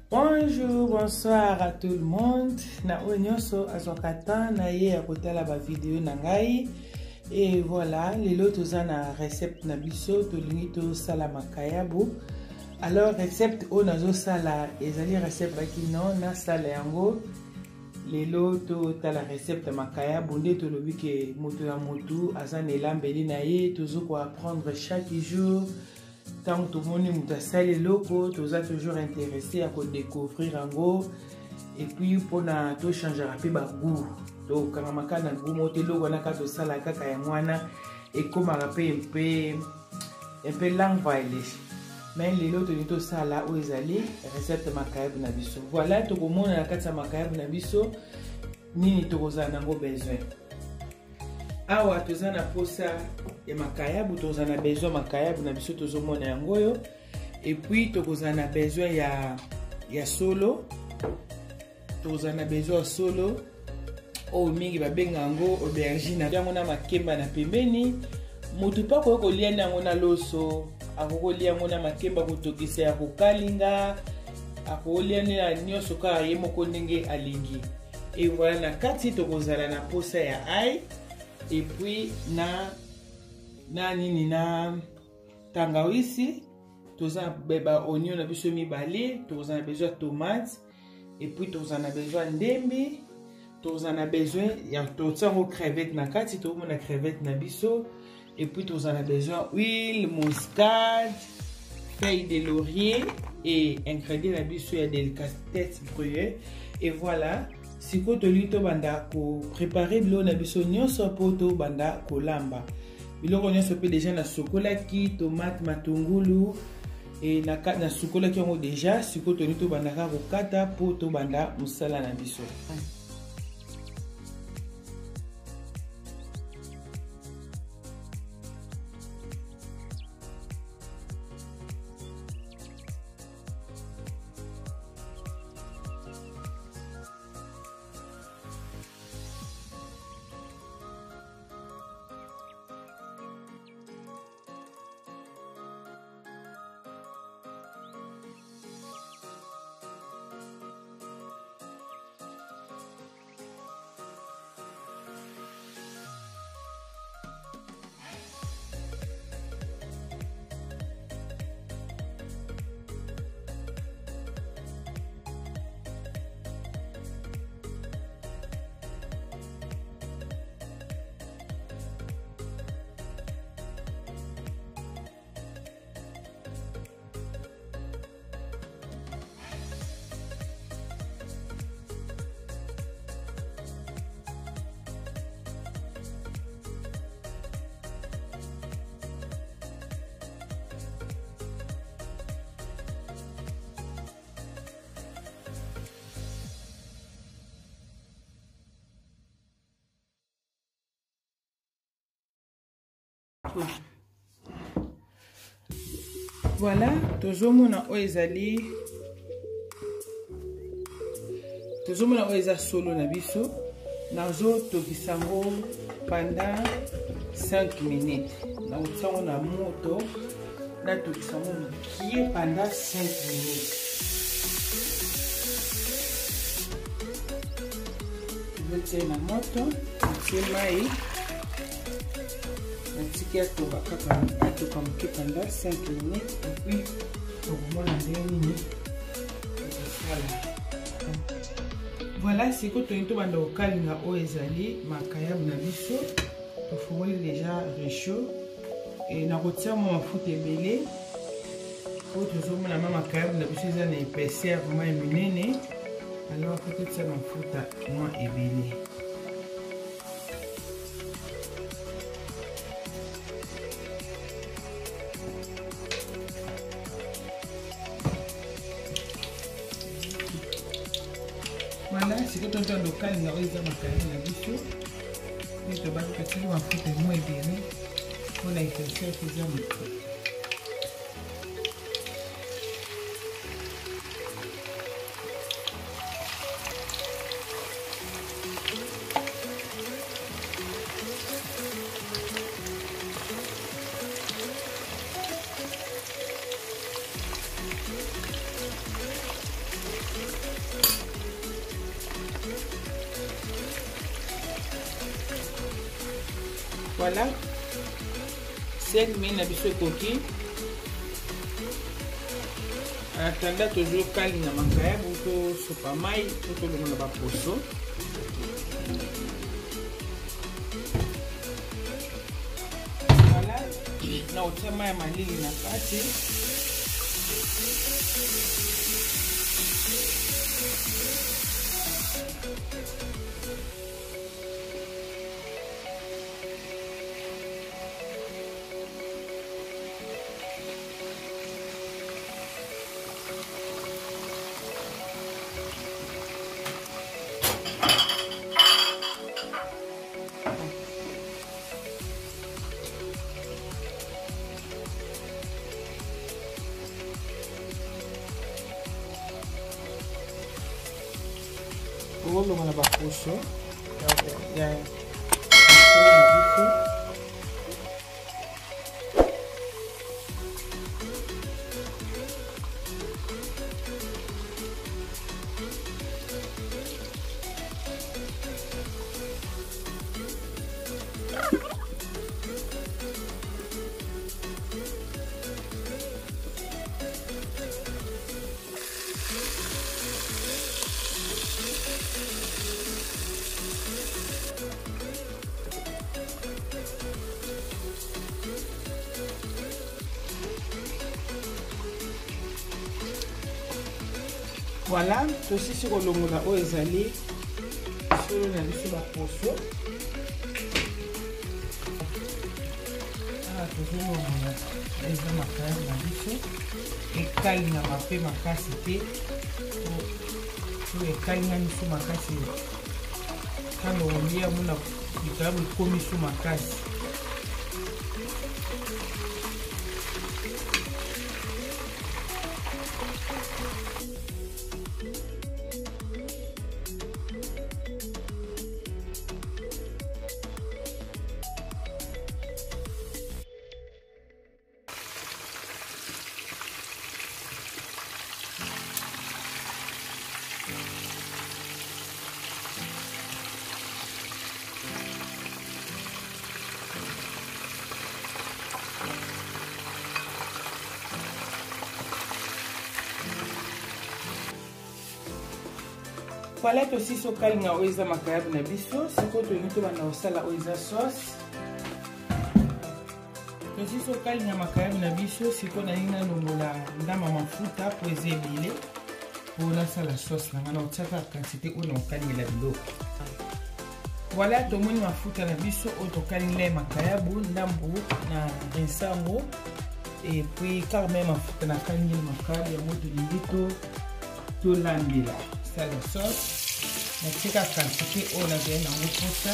Bonjour, bonsoir à tout le monde. Na onyoso azwakata na ye ya kotala ba vidéo na ngai. Et voilà, lelo toza na recette na biso tolingi to sala makayabu. Alors recette o nazo sala ezali recette bakino na sala yango. Lelo to tala recette makayabu nde to lobi ke moto ya motu azana elambeli na ye tozo ko apprendre chaque jour. Tant que tout le monde est loko, tu es toujours intéressé à découvrir un go. Et puis pour na to changer rapide ba goût. Donc quand on a goût moté loko na kato sala kaka ya mwana et comme rapide un peu langue vailish. Mais les lots to sala o ezali recette makayabu na biso. Voilà to komona na kata makayabu na biso nini to kozana ngo besoin. Awa toza na posa ya makayabu toza na besoin makayabu na biso tozomona yango yo. Et puis toza na besoin ya solo. Toza na besoin solo. O mingi babenga yango aubergine yango na makemba na pembeni. Mutu pa ko kolia nango na loso, akokolia yango na makemba kotokisa ya kokalinga, akokolia na nyoso ka ye moko ndenge alingi. Et voilà na kati tokozala na posa ya ail. Et puis na tangawizi toza beba oignon na biso mibale toza na besoin tomate et puis toza na besoin ndembe toza na besoin ya totango crevette na kati to mona crevette na biso et puis toza na besoin huile muscade feuille de laurier et ingrédients na biso ya délicatesse gruyère. Et voilà siko tolito banda ko préparer bilo na biso nyonso poto banda ko lamba biloko nyonso pe déjà na sokola ki tomate matungulu et na sokola ki yango déjà siko tolito banda ka ko kata poto banda musala na biso. Voilà, tozomona o ezali solo na biso nazo tokisango pendant 5 minutes na utsango na moto na tokisango mukie pendant 5 minutes. Tuweke na moto mai Natikia toba kaka tukamke pendant 5 minutes et puis tokomona ndeni voilà c'est que to banda okalinga o ezali makayabu na biso tofungoli déjà réchaud et na kotia mo mafuta ebele po tozomona makayabu na biso eza na épaisseur vraiment minene alors faut totia mafuta mo ebele. Voilà, c'est que tu as local, il y a des macarons à biso. Et tu vas passer un peu de moins bien pour la épaisseur que j'ai mis. voilà 5 minutes na biso ekoki atanda toujours kalinga makayabu tosopa mai po tolongola baposo voilà na otia mai ya malili na kati Rollo na baposo ya voilà tosisi kolongola oyo ezali solo na biso baposo tozolongola eza makaya na biso ekalingama mpe makasi te to ekalingami so makasi kano olia mona likalabu ekomi so makasi Voilà tosisi okalinga oyo eza makayabu na biso sikoyo tolingi tobanda kosala oyo eza sauce tosisi okalinga makayabu na biso sikoyo nalingi nalongola ndama mafuta po eza ebele po nasala sauce nanga na otiaka quantité oyo na okalingela biloko voilà tomoni mafuta na biso oyo tokalingela makayabu ndambu na nsango epuis kaka me mafuta nakalingeli makayabu yango tolingi tolambela la sauce natika quantité oyo nazali nango posa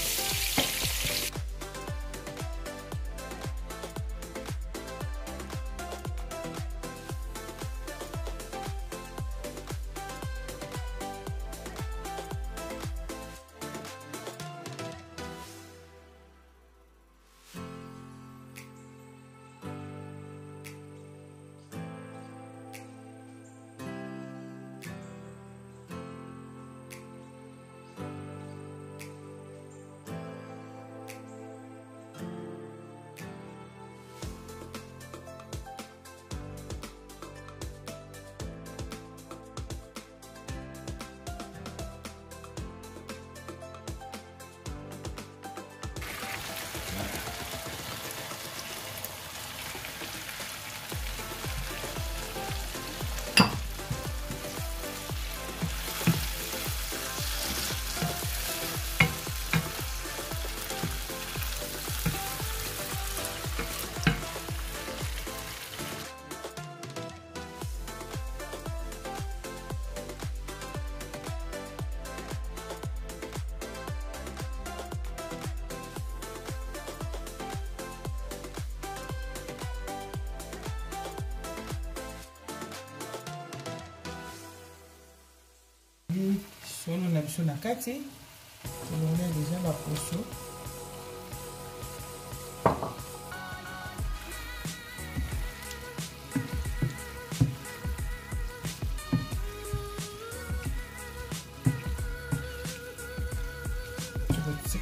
solo na biso na kati tolongola deja baposo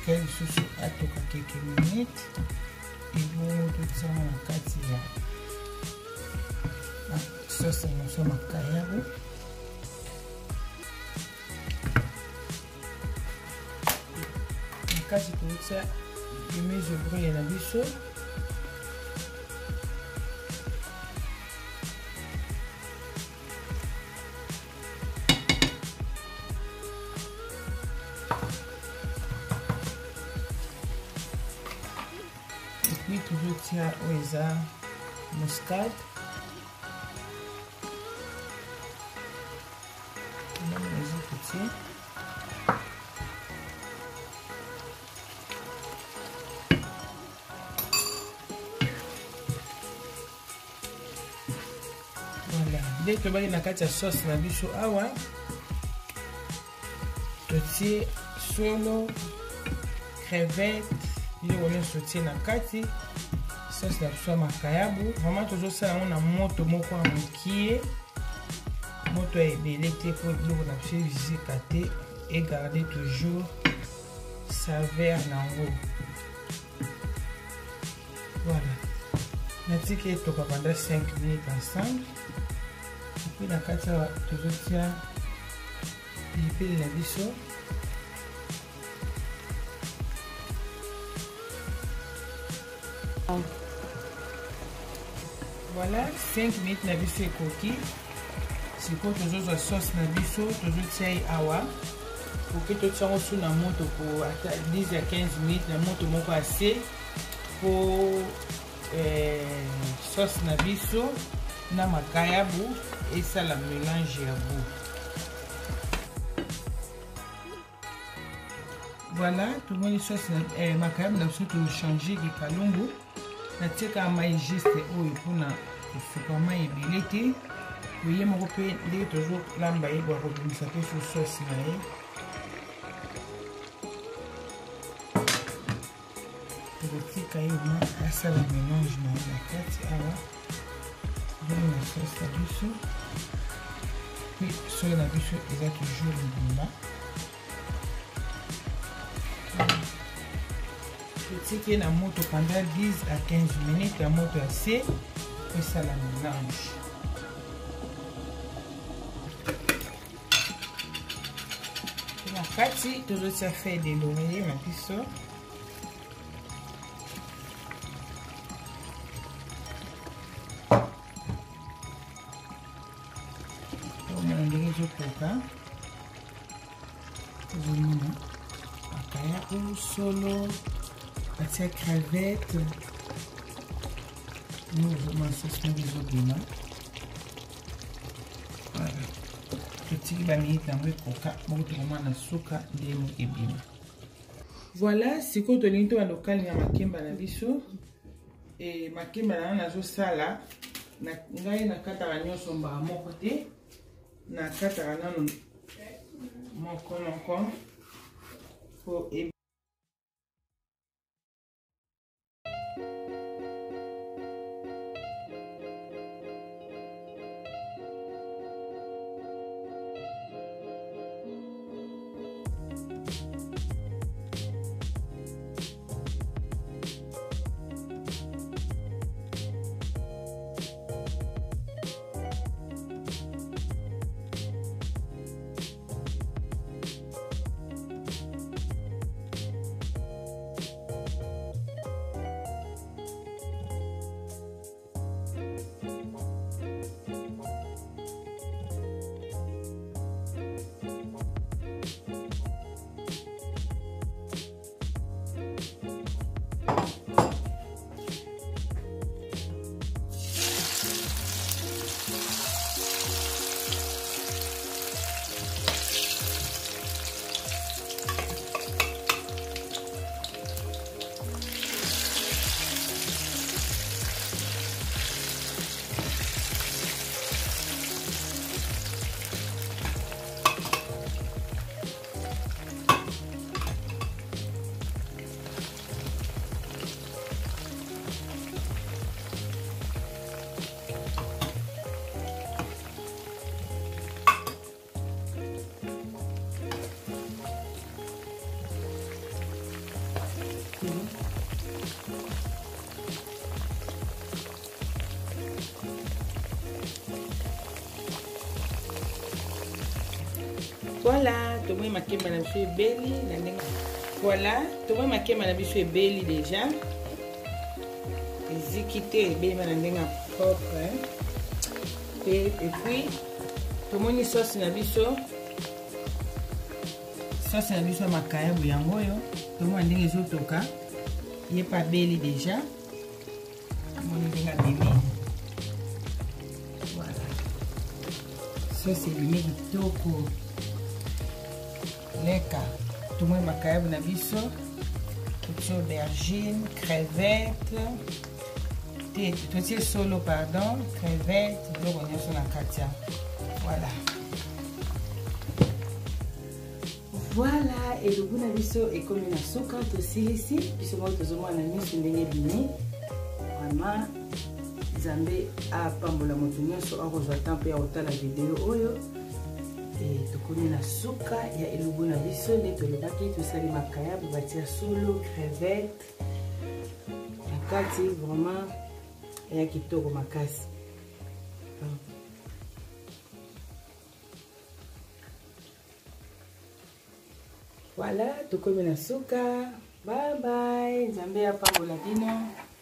tika lisusu atoka quelques minutes ebongo totiama na kati ya sauce nyonso makayabo. Na kati totia limeze brûlée na biso. Et puis toujours tia oyo eza muscade. Voilà, dès que vous avez la sauce na biso awa totie solo crevette ile on sauté na kati sauce na biso makayabu. Vraiment toujours ça on a moto moko mokie moto ebele te po biloko na biso ezika te et garder toujours saveur nango. Voilà, natiki etoka pendant 5 minutes ensemble. Et puis na kati awa tozotia pilipili na biso. Voilà, 5 minutes na biso ekoki. Sikoyo tozozwa sauce na biso tozotia awa oke totia yango su na moto po ata 10 à 15 minutes na moto moko ase po sauce na biso na makayabu esala mélange ya goût. Voilà, tomoni sauce na makayabu na biso tochange ki kalungu natieka mai juste oyo mpona kosuka mai ebele te. Voyez mon repère, il est toujours l'ambaye pour rebondir sur sauce. Le petit caillou, ça le mélange dans la carte. Alors, je mets la sauce à dessus. Puis, sur la dessus, il y a toujours le blanc. Je sais qu'il y a une moto pendant 10 à 15 minutes, la moto assez, et ça la mélange. Kati tozotia feuille de laurier na biso. Omona ndenge ezokoka. Tozomona makayabu solo batia crevette. Nous ozomona sauce na ezobima. Voilà. Voilà, sikoyo tolingi tobanda kokalinga makemba na biso e makemba na nazosala ngai nakataka nyonso mbala moko te, nakataka nano moko po Voilà, tomoi makemba na biso ebeli na ndenge. Voilà, tomoi makemba na biso ebeli déjà. Eziki te ebeli na ndenge propre. Et puis tomoni sauce na biso. Sauce na biso makayabu yango yo. Tomoi ndenge ezotoka. Ye pa beli déjà. Moni ndenge bébé. Voilà. Sauce ebimi kitoko. Leka. Tomoi makayabu na biso. Totie aubergine, crevette. Totie solo, pardon, crevette, biloko nyonso na kati. Voilà. Voilà, elubu na biso ekomi na suka tosilisi biso moko tozomona miso ndenge ebimi. Vraiment Nzambe apambola moto nyonso akozwa temps ya kotala video oyo. Tokomi na suka ya elubu na biso nde tolobaki tosali makayabu batia solo, crevette na kati. Vraiment ya kitoko makasi. Voilà, tokomi na suka. Bye bye. Nzambe apambola bino.